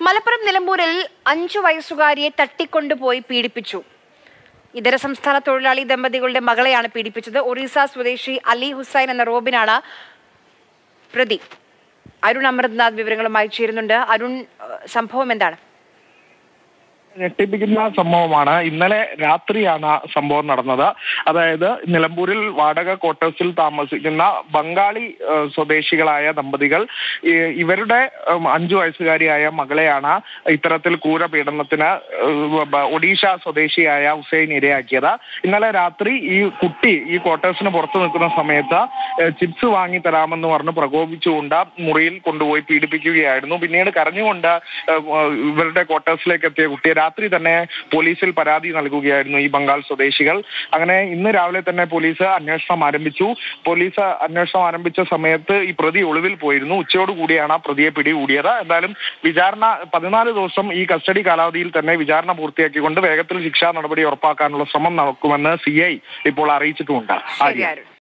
മലപ്പുറം നിലമ്പൂരിൽ 5 വയസ്സുകാരിയെ തട്ടിക്കൊണ്ടുപോയി പീഡിപ്പിച്ചു. ഇതര സംസ്ഥാന തൊഴിലാളി ദമ്പതികളുടെ മകളെയാണ് പീഡിപ്പിച്ചത്. ഒറീസ സ്വദേശി അലി ഹുസൈൻ എന്ന റോബിനാണ് പ്രതി. അരുൺ അമൃത്നാഥ് വിവരങ്ങളുമായി ചേരുന്നുണ്ട്. അരുൺ, സംഭവം എന്താണ്? ഞെട്ടിപ്പിക്കുന്ന സംഭവമാണ്. ഇന്നലെ രാത്രിയാണ് സംഭവം നടന്നത്. അതായത് നിലമ്പൂരിൽ വാടക ക്വാർട്ടേഴ്സിൽ താമസിക്കുന്ന ബംഗാളി സ്വദേശികളായ ദമ്പതികൾ ഇവരുടെ 5 വയസ്സുകാരിയായ മകളെയാണ് ഇത്തരത്തിൽ ക്രൂരപീഡനത്തിന് ഒഡീഷ സ്വദേശിയായ ഹുസൈൻ ഇരയാക്കിയത്. ഇന്നലെ രാത്രി ഈ കുട്ടി ഈ ക്വാർട്ടേഴ്സിന് പുറത്തു നിൽക്കുന്ന സമയത്ത് ചിപ്സ് വാങ്ങി തരാമെന്ന് പറഞ്ഞ് പ്രകോപിച്ചുകൊണ്ട് മുറിയിൽ കൊണ്ടുപോയി പീഡിപ്പിക്കുകയായിരുന്നു. പിന്നീട് കരഞ്ഞുകൊണ്ട് ഇവരുടെ ക്വാർട്ടേഴ്സിലേക്ക് എത്തിയ കുട്ടിയെ രാത്രി തന്നെ പോലീസിൽ പരാതി നൽകുകയായിരുന്നു ഈ ബംഗാൾ സ്വദേശികൾ. അങ്ങനെ ഇന്ന് രാവിലെ തന്നെ പോലീസ് അന്വേഷണം ആരംഭിച്ചു. പോലീസ് അന്വേഷണം ആരംഭിച്ച സമയത്ത് ഈ പ്രതി ഒളിവിൽ പോയിരുന്നു. ഉച്ചയോടുകൂടിയാണ് പ്രതിയെ പിടികൂടിയത്. എന്തായാലും വിചാരണ 14 ദിവസം ഈ കസ്റ്റഡി കാലാവധിയിൽ തന്നെ വിചാരണ പൂർത്തിയാക്കിക്കൊണ്ട് വേഗത്തിൽ ശിക്ഷാ നടപടി ഉറപ്പാക്കാനുള്ള ശ്രമം നടക്കുമെന്ന് CI ഇപ്പോൾ അറിയിച്ചിട്ടുമുണ്ട്.